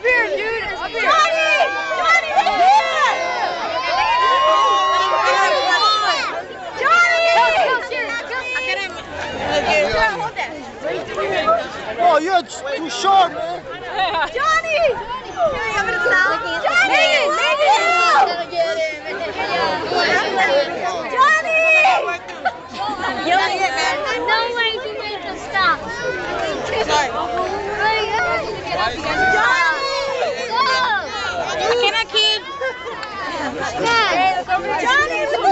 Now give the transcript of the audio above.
here, dude. Up here. Johnny! Johnny, right here! Johnny! Hold that. Oh, you're too short, man. Johnny! Johnny! Johnny! No way to make us stop. Johnny! Go! Johnny, look